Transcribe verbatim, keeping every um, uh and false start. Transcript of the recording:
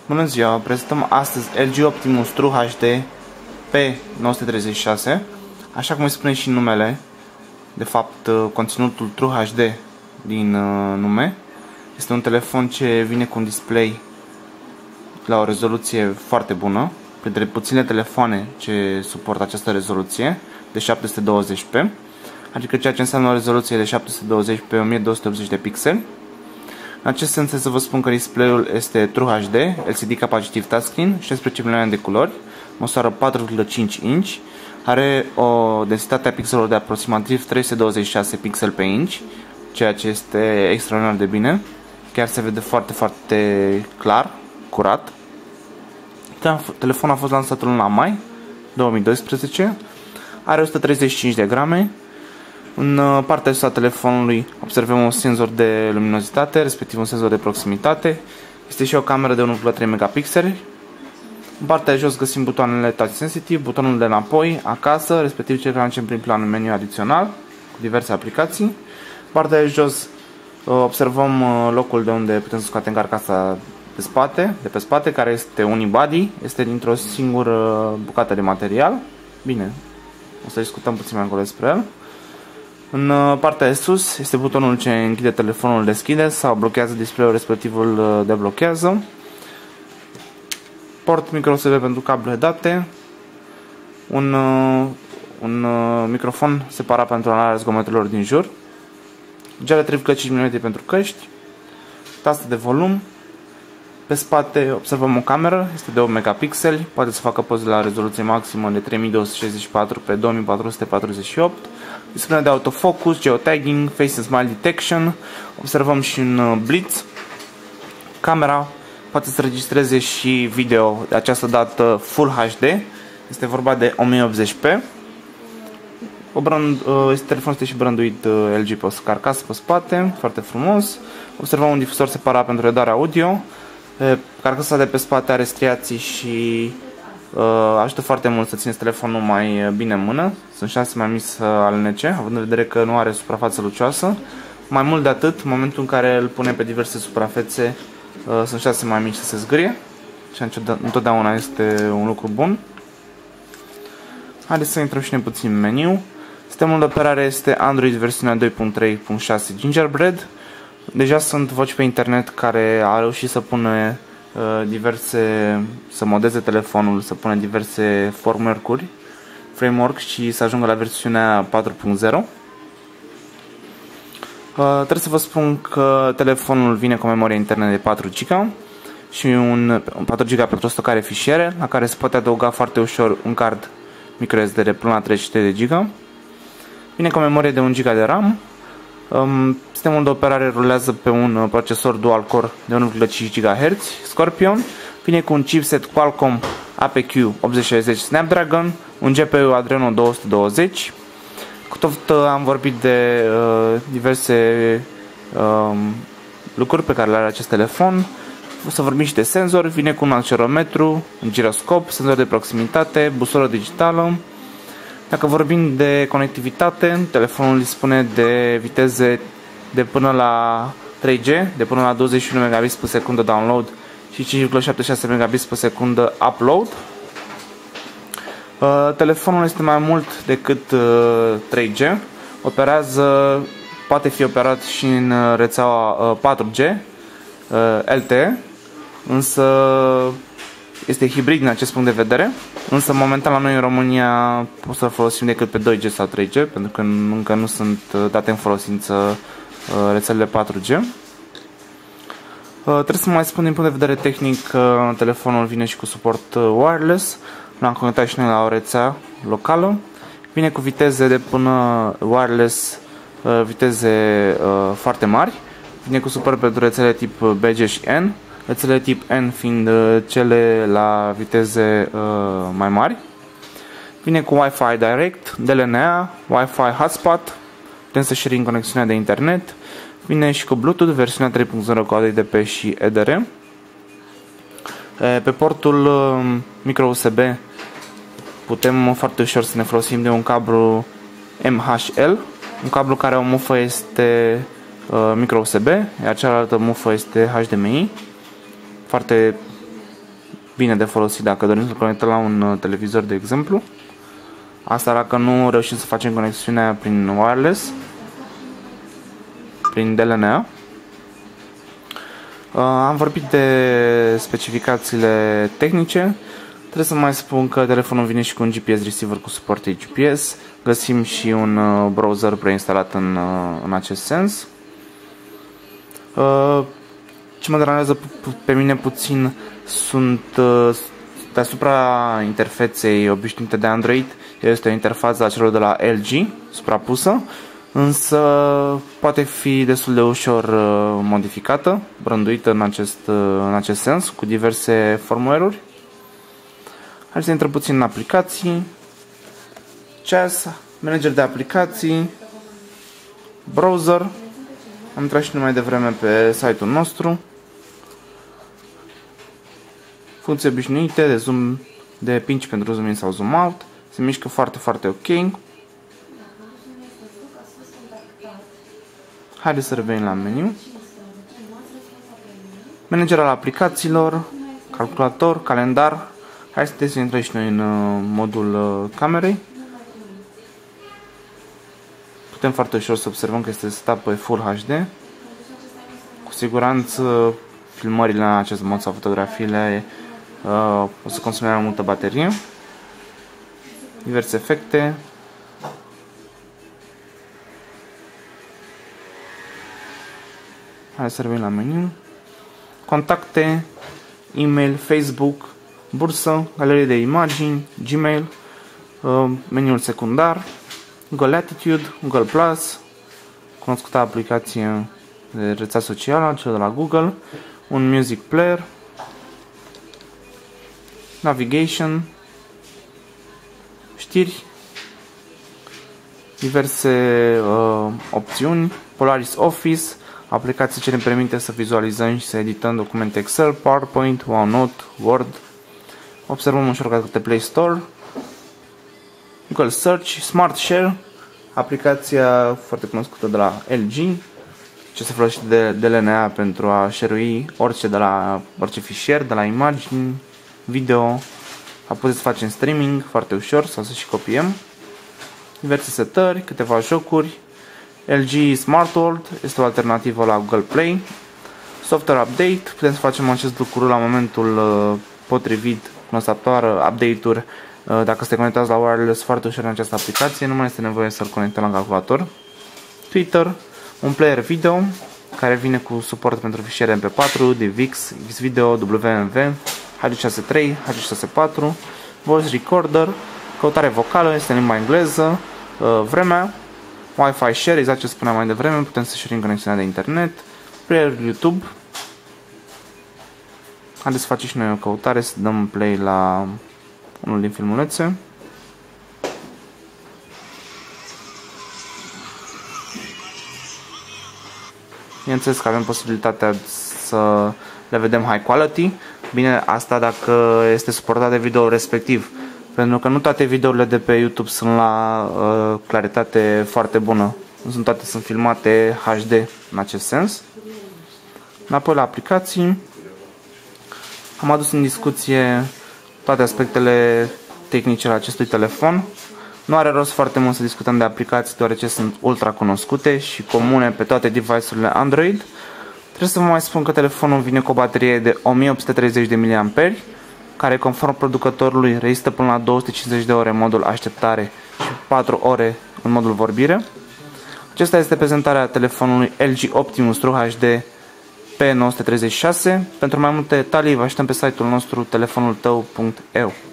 Bună ziua, prezentăm astăzi L G Optimus True H D P nouă sute treizeci și șase. Așa cum îi spune și numele, de fapt conținutul True H D din nume. Este un telefon ce vine cu un display la o rezoluție foarte bună, printre puține telefoane ce suportă această rezoluție de șapte sute douăzeci p, adică ceea ce înseamnă o rezoluție de șapte sute douăzeci pe o mie două sute optzeci de pixeli. În acest sens să vă spun că display-ul este True H D, L C D Capacitive Touchscreen, șaisprezece milioane de culori, măsoară patru virgulă cinci inch, are o densitate a pixelor de aproximativ trei sute douăzeci și șase pixeli pe inch, ceea ce este extraordinar de bine, chiar se vede foarte, foarte clar, curat. Telefonul a fost lansat în luna mai două mii doisprezece, are o sută treizeci și cinci de grame. În partea sus a telefonului observăm un senzor de luminozitate, respectiv un senzor de proximitate. Este și o cameră de unu virgulă trei megapixeli. În partea de jos găsim butoanele Touch Sensitive, butonul de înapoi, acasă, respectiv cel care merge în prim plan în meniu adițional, cu diverse aplicații. În partea de jos observăm locul de unde putem scoate carcasa de spate, de pe spate, care este unibody, este dintr-o singură bucată de material. Bine, o să discutăm puțin mai încolo despre el. În partea de sus este butonul ce închide telefonul, deschide sau blochează display-ul, respectiv îl deblochează. Port micro U S B pentru cable date. Un, un microfon separat pentru anularea zgomotelor din jur. Gel trei virgulă cinci milimetri pentru căști. Tastă de volum. Pe spate observăm o cameră, este de opt megapixeli, poate să facă poze la rezoluție maximă de trei mii două sute șaizeci și patru pe două mii patru sute patruzeci și opt. Dispune de autofocus, geotagging, face and smile detection. Observăm și un blitz. Camera poate să registreze și video, de această dată Full H D. Este vorba de o mie optzeci p. O brand, este telefonul este și branduit L G pe carcasă pe spate, foarte frumos. Observăm un difuzor separat pentru redarea audio. Carcasa de pe spate are striații și uh, ajută foarte mult să țineți telefonul mai bine în mână. Sunt șanse mai mici să alunece, având în vedere că nu are suprafață lucioasă. Mai mult de atât, în momentul în care îl punem pe diverse suprafețe, uh, sunt șanse mai mici să se zgârie. Și întotdeauna este un lucru bun. Haideți să intrăm și noi puțin în meniu. Sistemul de operare este Android versiunea doi punct trei punct șase Gingerbread. Deja sunt voci pe internet care au reușit să pună uh, diverse, să modeze telefonul, să pună diverse framework-uri, framework și să ajungă la versiunea patru punct zero. Uh, trebuie să vă spun că telefonul vine cu o memorie internă de patru giga și un patru giga pentru stocare fișiere, la care se poate adăuga foarte ușor un card microSD până la treizeci și trei de giga. Vine cu o memorie de un giga de RAM. Um, sistemul de operare rulează pe un procesor dual-core de unu virgulă cinci gigahertz Scorpion. Vine cu un chipset Qualcomm A P Q optzeci șaizeci Snapdragon, un G P U Adreno două sute douăzeci. Cu tot am vorbit de uh, diverse uh, lucruri pe care le are acest telefon. O să vorbim și de senzor. Vine cu un accelerometru, un giroscop, senzor de proximitate, busolă digitală. Dacă vorbim de conectivitate, telefonul dispune de viteze de până la trei G, de până la douăzeci și unu megabits pe secundă download și cinci virgulă șaptezeci și șase megabits pe secundă upload. Uh, telefonul este mai mult decât uh, trei G, operează, poate fi operat și în rețeaua uh, patru G uh, L T E, însă este hibrid din acest punct de vedere, însă momentan la noi în România o să folosim decât pe doi G sau trei G, pentru că încă nu sunt date în folosință rețelele patru G. Trebuie să mai spun din punct de vedere tehnic că telefonul vine și cu suport wireless, l-am conectat și noi la o rețea locală, vine cu viteze de până wireless, viteze foarte mari, vine cu suport pentru rețele tip B G și N, rețelele tip N fiind cele la viteze uh, mai mari. Vine cu Wi-Fi Direct, D L N A, Wi-Fi Hotspot, putem să sharing conexiunea de internet. Vine și cu Bluetooth, versiunea trei punct zero cu A D P și E D R. Pe portul uh, micro U S B putem foarte ușor să ne folosim de un cablu M H L, un cablu care o mufă este uh, micro U S B, iar cealaltă mufă este H D M I. Foarte bine de folosit dacă dorim să conectăm la un televizor, de exemplu. Asta dacă nu reușim să facem conexiunea prin wireless, prin D L N A. Am vorbit de specificațiile tehnice. Trebuie să mai spun că telefonul vine și cu un G P S receiver cu suport G P S. Găsim și un browser preinstalat în, în acest sens. Ce mă deranjează pe mine puțin sunt deasupra interfeței obișnuite de Android. Este o interfață a celor de la L G suprapusă, însă poate fi destul de ușor modificată, brânduită în acest, în acest sens, cu diverse firmware-uri. Hai să intrăm puțin în aplicații. Ceas, manager de aplicații, browser. Am intrat și numai devreme pe site-ul nostru. Funcții obișnuite de zoom, de pinch pentru zoom in sau zoom out. Se mișcă foarte, foarte ok. Haideți să revenim la meniu. Manager al aplicațiilor, calculator, calendar. Hai să intrăm și noi în modul camerei. Putem foarte ușor să observăm că este setup pe Full H D. Cu siguranță filmările în acest mod sau fotografiile uh, o să consume mai multă baterie. Diverse efecte. Hai să revenim la meniu. Contacte, e-mail, Facebook, bursă, galerie de imagini, Gmail, uh, meniul secundar, Google Attitude, Google Plus, cunoscută aplicație de rețea socială, cel de la Google, un music player, navigation, știri, diverse uh, opțiuni, Polaris Office, aplicație ce ne permite să vizualizăm și să edităm documente Excel, PowerPoint, OneNote, Word. Observăm ușor că de Play Store, Google Search, Smart Share, aplicația foarte cunoscută de la L G, ce se folosește de D L N A pentru a share-ui orice, de la, orice fișier, de la imagini, video, apoi să facem streaming foarte ușor sau să și copiem. Diverse setări, câteva jocuri. L G Smart World este o alternativă la Google Play. Software update, putem să facem acest lucru la momentul uh, potrivit, când o să apară update-uri. Uh, dacă sunteți conectați la wireless foarte ușor în această aplicație, nu mai este nevoie să-l conectăm la calculator. Twitter, un player video care vine cu suport pentru fișiere M P patru, D V X, Xvideo, W M V, H two sixty three, H two sixty four, voice recorder, căutare vocală, este în limba engleză, uh, vremea, Wi-Fi share, exact ce spuneam mai devreme, putem să share-im conexiunea de internet, player YouTube. Haideți să facem și noi o căutare, să dăm play la unul din filmulețe. Bineînțeles că avem posibilitatea să le vedem high quality. Bine, asta dacă este suportat de video respectiv. Pentru că nu toate videourile de pe YouTube sunt la uh, claritate foarte bună. Nu sunt toate, sunt filmate H D în acest sens. Înapoi la aplicații. Am adus în discuție toate aspectele tehnice ale acestui telefon. Nu are rost foarte mult să discutăm de aplicații, deoarece sunt ultra cunoscute și comune pe toate device-urile Android. Trebuie să vă mai spun că telefonul vine cu o baterie de o mie opt sute treizeci de miliamperi, care conform producătorului rezistă până la două sute cincizeci de ore în modul așteptare și patru ore în modul vorbire. Acesta este prezentarea telefonului L G Optimus True H D P nouă sute treizeci și șase. Pentru mai multe detalii vă așteptăm pe site-ul nostru telefonul tău punct e u.